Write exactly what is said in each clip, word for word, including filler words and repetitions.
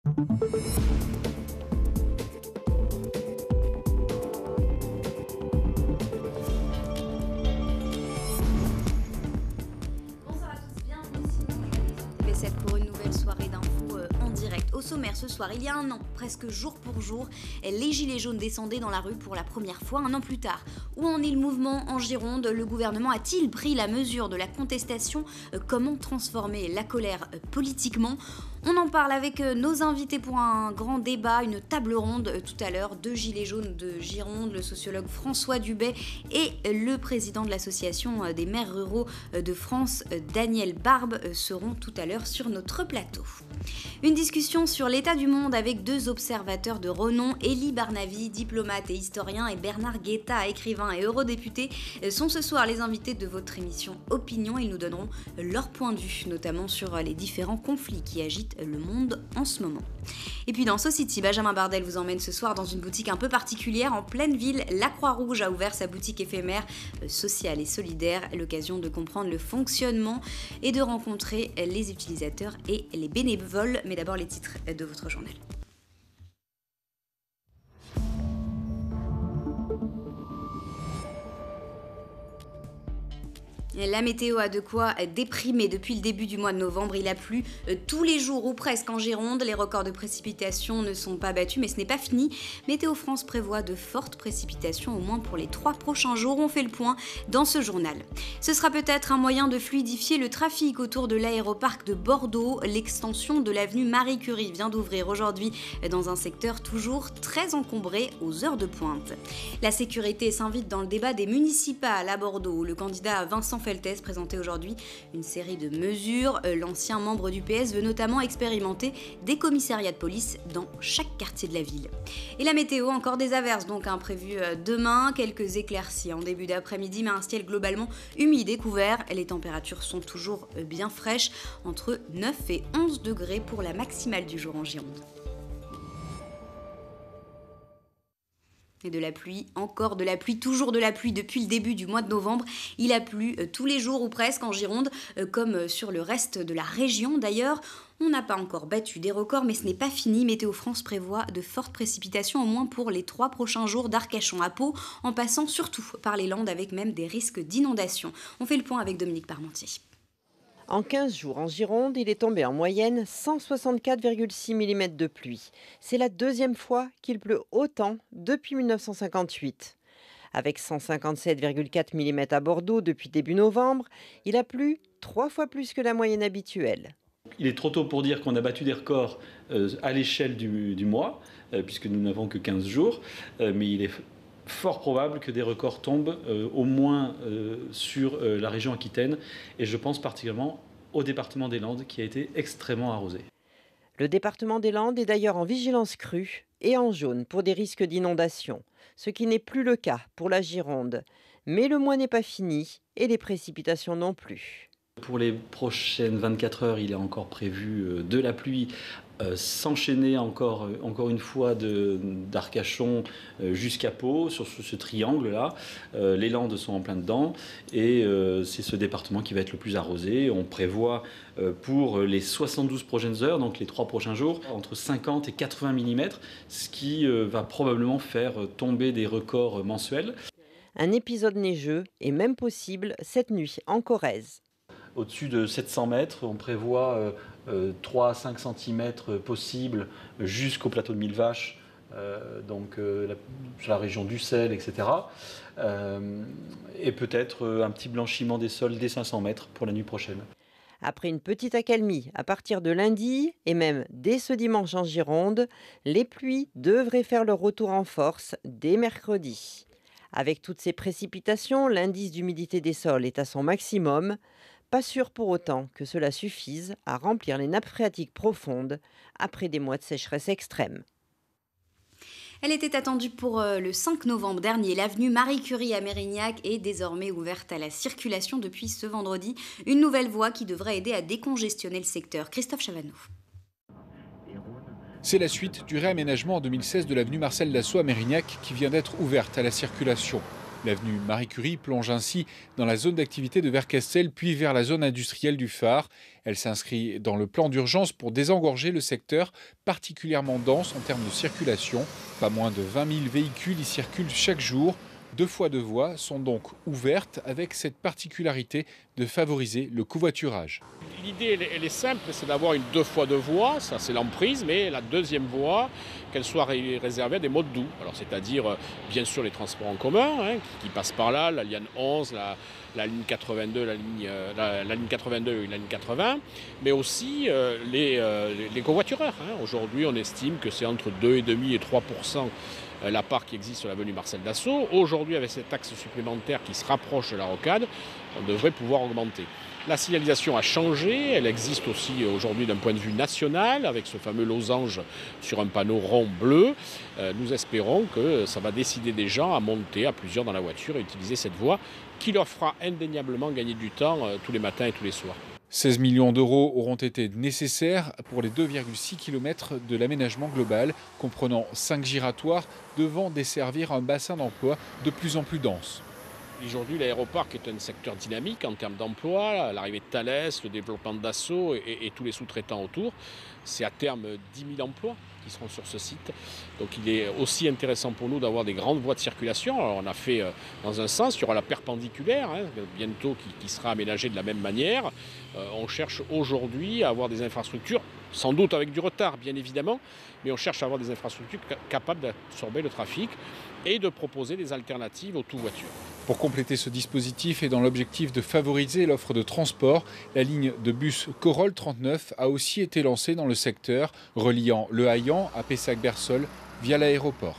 Pour une nouvelle soirée d'infos euh, en direct. Au sommaire ce soir, il y a un an, presque jour pour jour, les gilets jaunes descendaient dans la rue pour la première fois. Un an plus tard, où en est le mouvement en Gironde? Le gouvernement a-t-il pris la mesure de la contestation? euh, Comment transformer la colère euh, politiquement? On en parle avec euh, nos invités pour un grand débat, une table ronde euh, tout à l'heure. Deux gilets jaunes de Gironde, le sociologue François Dubet et euh, le président de l'association euh, des maires ruraux euh, de France, euh, Daniel Barbe, euh, seront tout à l'heure sur notre plateau. Une discussion sur l'état du monde avec deux observateurs de renom, Elie Barnavi, diplomate et historien, et Bernard Guetta, écrivain et eurodéputé, sont ce soir les invités de votre émission Opinion. Ils nous donneront leur point de vue, notamment sur les différents conflits qui agitent le monde en ce moment. Et puis dans Society, Benjamin Bardel vous emmène ce soir dans une boutique un peu particulière en pleine ville. La Croix-Rouge a ouvert sa boutique éphémère sociale et solidaire, l'occasion de comprendre le fonctionnement et de rencontrer les utilisateurs et les bénévoles. Mais d'abord les titres de votre journal. La météo a de quoi déprimer depuis le début du mois de novembre. Il a plu tous les jours ou presque en Gironde. Les records de précipitations ne sont pas battus, mais ce n'est pas fini. Météo France prévoit de fortes précipitations, au moins pour les trois prochains jours. On fait le point dans ce journal. Ce sera peut-être un moyen de fluidifier le trafic autour de l'aéroparc de Bordeaux. L'extension de l'avenue Marie Curie vient d'ouvrir aujourd'hui dans un secteur toujours très encombré aux heures de pointe. La sécurité s'invite dans le débat des municipales à Bordeaux, où le candidat Vincent Feltès présentait aujourd'hui une série de mesures. L'ancien membre du P S veut notamment expérimenter des commissariats de police dans chaque quartier de la ville. Et la météo, encore des averses donc hein, prévues demain, quelques éclaircies en début d'après-midi, mais un ciel globalement humide et couvert. Les températures sont toujours bien fraîches, entre neuf et onze degrés pour la maximale du jour en Gironde. Et de la pluie, encore de la pluie, toujours de la pluie depuis le début du mois de novembre. Il a plu euh, tous les jours ou presque en Gironde, euh, comme sur le reste de la région d'ailleurs. On n'a pas encore battu des records, mais ce n'est pas fini. Météo France prévoit de fortes précipitations, au moins pour les trois prochains jours, d'Arcachon à Pau, en passant surtout par les Landes, avec même des risques d'inondation. On fait le point avec Dominique Parmentier. En quinze jours, en Gironde, il est tombé en moyenne cent soixante-quatre virgule six millimètres de pluie. C'est la deuxième fois qu'il pleut autant depuis mille neuf cent cinquante-huit. Avec cent cinquante-sept virgule quatre millimètres à Bordeaux depuis début novembre, il a plu trois fois plus que la moyenne habituelle. Il est trop tôt pour dire qu'on a battu des records euh, à l'échelle du, du mois, euh, puisque nous n'avons que quinze jours, euh, mais il est fort probable que des records tombent euh, au moins euh, sur euh, la région Aquitaine, et je pense particulièrement au département des Landes qui a été extrêmement arrosé. Le département des Landes est d'ailleurs en vigilance crue et en jaune pour des risques d'inondation, ce qui n'est plus le cas pour la Gironde. Mais le mois n'est pas fini et les précipitations non plus. Pour les prochaines vingt-quatre heures, il est encore prévu de la pluie, euh, s'enchaîner encore, encore une fois d'Arcachon jusqu'à Pau, sur ce, ce triangle-là. Euh, les Landes sont en plein dedans et euh, c'est ce département qui va être le plus arrosé. On prévoit euh, pour les soixante-douze prochaines heures, donc les trois prochains jours, entre cinquante et quatre-vingts millimètres, ce qui euh, va probablement faire tomber des records mensuels. Un épisode neigeux est même possible cette nuit en Corrèze. Au-dessus de sept cents mètres, on prévoit euh, euh, trois à cinq centimètres possibles jusqu'au plateau de Mille Vaches, euh, donc euh, la, sur la région d'Ussel, et cetera. Euh, et peut-être euh, un petit blanchiment des sols dès cinq cents mètres pour la nuit prochaine. Après une petite accalmie à partir de lundi et même dès ce dimanche en Gironde, les pluies devraient faire leur retour en force dès mercredi. Avec toutes ces précipitations, l'indice d'humidité des sols est à son maximum. Pas sûr pour autant que cela suffise à remplir les nappes phréatiques profondes après des mois de sécheresse extrême. Elle était attendue pour le cinq novembre dernier. L'avenue Marie Curie à Mérignac est désormais ouverte à la circulation depuis ce vendredi. Une nouvelle voie qui devrait aider à décongestionner le secteur. Christophe Chavaneau. C'est la suite du réaménagement en deux mille seize de l'avenue Marcel Dassault à Mérignac qui vient d'être ouverte à la circulation. L'avenue Marie Curie plonge ainsi dans la zone d'activité de Vercastel, puis vers la zone industrielle du phare. Elle s'inscrit dans le plan d'urgence pour désengorger le secteur, particulièrement dense en termes de circulation. Pas moins de vingt mille véhicules y circulent chaque jour. Deux fois deux voies sont donc ouvertes avec cette particularité de favoriser le covoiturage. L'idée, elle est simple, c'est d'avoir une deux fois deux voies, ça c'est l'emprise, mais la deuxième voie, qu'elle soit ré réservée à des modes doux. Alors c'est-à-dire, bien sûr, les transports en commun, hein, qui, qui passent par là, la ligne onze, la, la ligne quatre-vingt-deux, la ligne, la, la ligne quatre-vingt-deux et la ligne quatre-vingts, mais aussi euh, les, euh, les covoitureurs. Hein. Aujourd'hui, on estime que c'est entre deux virgule cinq et trois pour cent la part qui existe sur l'avenue Marcel Dassault. Aujourd'hui, avec cet axe supplémentaire qui se rapproche de la rocade, on devrait pouvoir augmenter. La signalisation a changé, elle existe aussi aujourd'hui d'un point de vue national, avec ce fameux losange sur un panneau rond bleu. Euh, nous espérons que ça va décider des gens à monter à plusieurs dans la voiture et utiliser cette voie qui leur fera indéniablement gagner du temps euh, tous les matins et tous les soirs. seize millions d'euros auront été nécessaires pour les deux virgule six kilomètres de l'aménagement global, comprenant cinq giratoires devant desservir un bassin d'emploi de plus en plus dense. Aujourd'hui, l'aéroport est un secteur dynamique en termes d'emploi, l'arrivée de Thales, le développement de Dassault et, et, et tous les sous-traitants autour. C'est à terme dix mille emplois qui seront sur ce site. Donc il est aussi intéressant pour nous d'avoir des grandes voies de circulation. Alors on a fait euh, dans un sens, il y aura la perpendiculaire, hein, bientôt qui, qui sera aménagée de la même manière. Euh, on cherche aujourd'hui à avoir des infrastructures, sans doute avec du retard bien évidemment, mais on cherche à avoir des infrastructures capables d'absorber le trafic et de proposer des alternatives aux tout-voitures. Pour compléter ce dispositif et dans l'objectif de favoriser l'offre de transport, la ligne de bus Corolle trente-neuf a aussi été lancée dans le secteur, reliant Le Haillan à Pessac-Bersol via l'aéroport.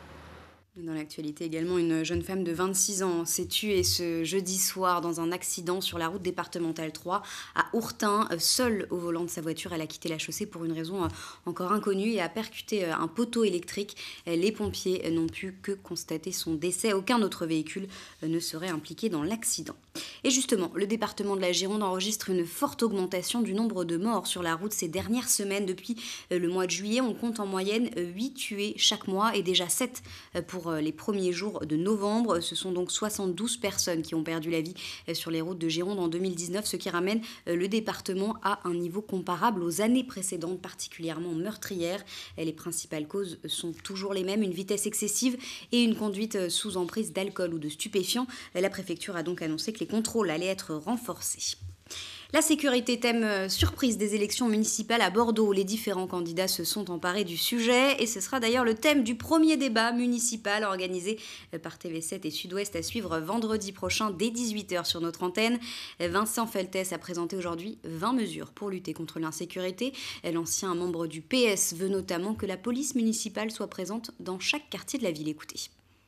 Dans l'actualité également, une jeune femme de vingt-six ans s'est tuée ce jeudi soir dans un accident sur la route départementale trois à Ourtin. Seule au volant de sa voiture, elle a quitté la chaussée pour une raison encore inconnue et a percuté un poteau électrique. Les pompiers n'ont pu que constater son décès. Aucun autre véhicule ne serait impliqué dans l'accident. Et justement, le département de la Gironde enregistre une forte augmentation du nombre de morts sur la route ces dernières semaines. Depuis le mois de juillet, on compte en moyenne huit tués chaque mois et déjà sept pour les premiers jours de novembre. Ce sont donc soixante-douze personnes qui ont perdu la vie sur les routes de Gironde en deux mille dix-neuf, ce qui ramène le département à un niveau comparable aux années précédentes, particulièrement meurtrières. Les principales causes sont toujours les mêmes, une vitesse excessive et une conduite sous emprise d'alcool ou de stupéfiants. La préfecture a donc annoncé que les contrôles allaient être renforcés. La sécurité, thème surprise des élections municipales à Bordeaux. Les différents candidats se sont emparés du sujet et ce sera d'ailleurs le thème du premier débat municipal organisé par T V sept et Sud-Ouest à suivre vendredi prochain dès dix-huit heures sur notre antenne. Vincent Feltès a présenté aujourd'hui vingt mesures pour lutter contre l'insécurité. L'ancien membre du P S veut notamment que la police municipale soit présente dans chaque quartier de la ville. Écoutez.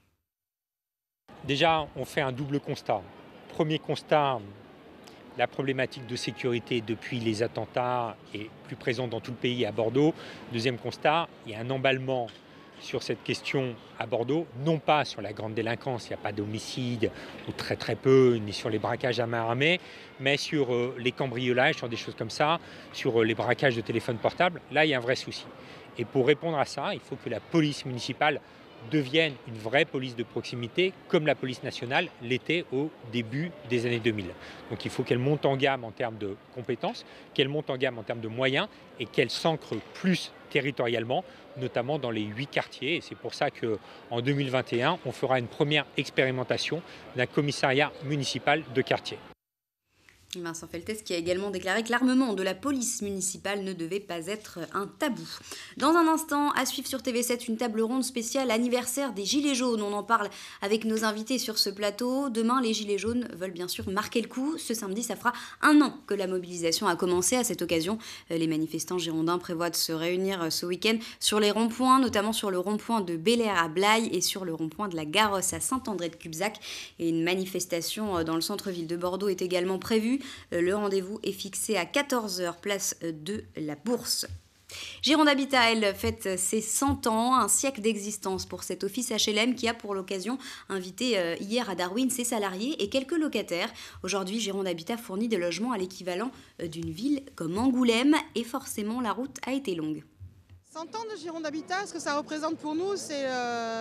Déjà, on fait un double constat. Premier constat, la problématique de sécurité depuis les attentats est plus présente dans tout le pays à Bordeaux. Deuxième constat, il y a un emballement sur cette question à Bordeaux, non pas sur la grande délinquance, il n'y a pas d'homicide, ou très très peu, ni sur les braquages à main armée, mais sur euh, les cambriolages, sur des choses comme ça, sur euh, les braquages de téléphones portables. Là, il y a un vrai souci. Et pour répondre à ça, il faut que la police municipale devienne une vraie police de proximité, comme la police nationale l'était au début des années deux mille. Donc il faut qu'elle monte en gamme en termes de compétences, qu'elle monte en gamme en termes de moyens et qu'elle s'ancre plus territorialement, notamment dans les huit quartiers. Et c'est pour ça qu'en deux mille vingt et un, on fera une première expérimentation d'un commissariat municipal de quartier. Vincent Feltès qui a également déclaré que l'armement de la police municipale ne devait pas être un tabou. Dans un instant, à suivre sur T V sept, une table ronde spéciale anniversaire des Gilets jaunes. On en parle avec nos invités sur ce plateau. Demain, les Gilets jaunes veulent bien sûr marquer le coup. Ce samedi, ça fera un an que la mobilisation a commencé. À cette occasion, les manifestants girondins prévoient de se réunir ce week-end sur les ronds-points, notamment sur le rond-point de Bel-Air à Blaye et sur le rond-point de la Garosse à Saint-André-de-Cubzac. Et une manifestation dans le centre-ville de Bordeaux est également prévue. Le rendez-vous est fixé à quatorze heures, place de la Bourse. Gironde Habitat, elle, fête ses cent ans, un siècle d'existence pour cet office H L M qui a pour l'occasion invité hier à Darwin ses salariés et quelques locataires. Aujourd'hui, Gironde Habitat fournit des logements à l'équivalent d'une ville comme Angoulême et forcément la route a été longue. cent ans de Gironde Habitat, ce que ça représente pour nous, c'est... Euh...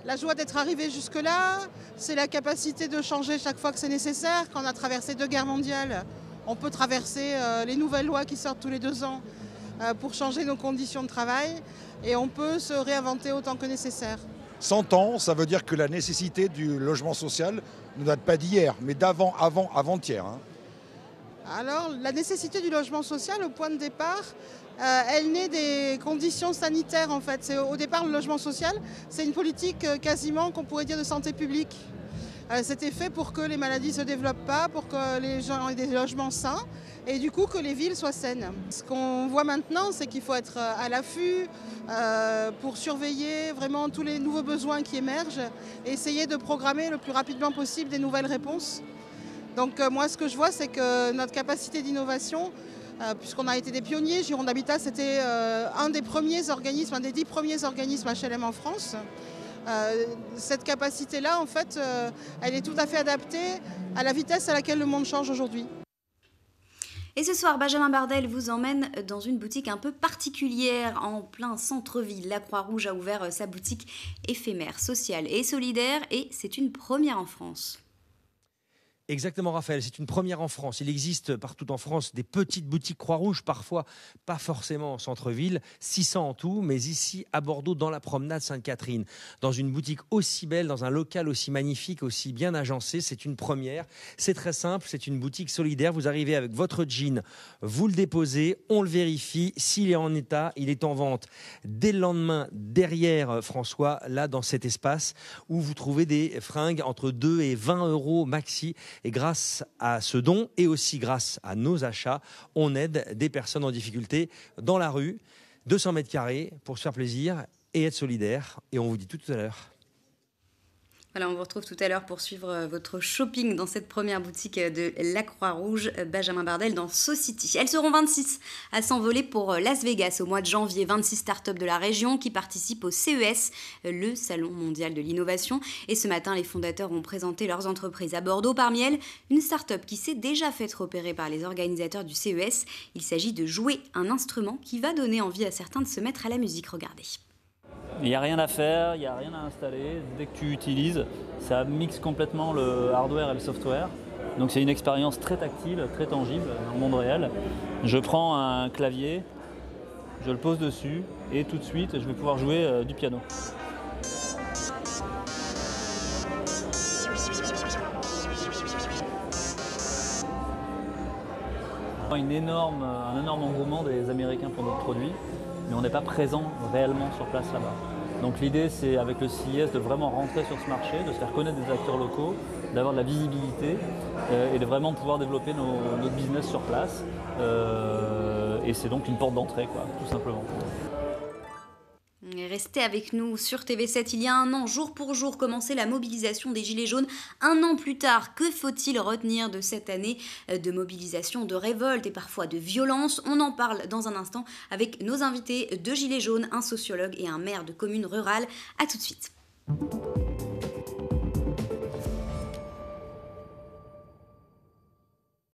La joie d'être arrivé jusque-là, c'est la capacité de changer chaque fois que c'est nécessaire. Quand on a traversé deux guerres mondiales, on peut traverser euh, les nouvelles lois qui sortent tous les deux ans euh, pour changer nos conditions de travail et on peut se réinventer autant que nécessaire. cent ans, ça veut dire que la nécessité du logement social ne date pas d'hier, mais d'avant, avant, avant-hier. Hein. Alors, la nécessité du logement social, au point de départ, euh, elle naît des conditions sanitaires en fait. C'est, au départ, le logement social, c'est une politique euh, quasiment qu'on pourrait dire de santé publique. Euh, c'était fait pour que les maladies ne se développent pas, pour que les gens aient des logements sains et du coup que les villes soient saines. Ce qu'on voit maintenant, c'est qu'il faut être à l'affût euh, pour surveiller vraiment tous les nouveaux besoins qui émergent et essayer de programmer le plus rapidement possible des nouvelles réponses. Donc euh, moi, ce que je vois, c'est que notre capacité d'innovation, euh, puisqu'on a été des pionniers, Gironde Habitat, c'était euh, un des premiers organismes, un des dix premiers organismes H L M en France. Euh, cette capacité-là, en fait, euh, elle est tout à fait adaptée à la vitesse à laquelle le monde change aujourd'hui. Et ce soir, Benjamin Bardel vous emmène dans une boutique un peu particulière en plein centre-ville. La Croix-Rouge a ouvert sa boutique éphémère, sociale et solidaire et c'est une première en France. Exactement, Raphaël, c'est une première en France. Il existe partout en France des petites boutiques Croix-Rouge, parfois pas forcément en centre-ville, six cents en tout, mais ici à Bordeaux, dans la promenade Sainte-Catherine, dans une boutique aussi belle, dans un local aussi magnifique, aussi bien agencé, c'est une première. C'est très simple, c'est une boutique solidaire. Vous arrivez avec votre jean, vous le déposez, on le vérifie. S'il est en état, il est en vente dès le lendemain derrière François, là dans cet espace où vous trouvez des fringues entre deux et vingt euros maxi. Et grâce à ce don et aussi grâce à nos achats, on aide des personnes en difficulté dans la rue, deux cents mètres carrés pour se faire plaisir et être solidaire. Et on vous dit tout à l'heure. Voilà, on vous retrouve tout à l'heure pour suivre votre shopping dans cette première boutique de la Croix-Rouge, Benjamin Bardel dans SoCity. Elles seront vingt-six à s'envoler pour Las Vegas au mois de janvier. vingt-six startups de la région qui participent au C E S, le Salon mondial de l'innovation. Et ce matin, les fondateurs ont présenté leurs entreprises à Bordeaux. Parmi elles, une start-up qui s'est déjà fait repérer par les organisateurs du C E S. Il s'agit de jouer un instrument qui va donner envie à certains de se mettre à la musique. Regardez. Il n'y a rien à faire, il n'y a rien à installer. Dès que tu utilises, ça mixe complètement le hardware et le software. Donc c'est une expérience très tactile, très tangible dans le monde réel. Je prends un clavier, je le pose dessus et tout de suite je vais pouvoir jouer euh, du piano. Une énorme, un énorme engouement des Américains pour notre produit, mais on n'est pas présent réellement sur place là-bas. Donc l'idée, c'est avec le C I S de vraiment rentrer sur ce marché, de se faire connaître des acteurs locaux, d'avoir de la visibilité euh, et de vraiment pouvoir développer nos, notre business sur place. Euh, et c'est donc une porte d'entrée, quoi, tout simplement. Restez avec nous sur T V sept. Il y a un an, jour pour jour, commençait la mobilisation des Gilets jaunes. Un an plus tard, que faut-il retenir de cette année de mobilisation, de révolte et parfois de violence? On en parle dans un instant avec nos invités de Gilets jaunes, un sociologue et un maire de commune rurale. A tout de suite.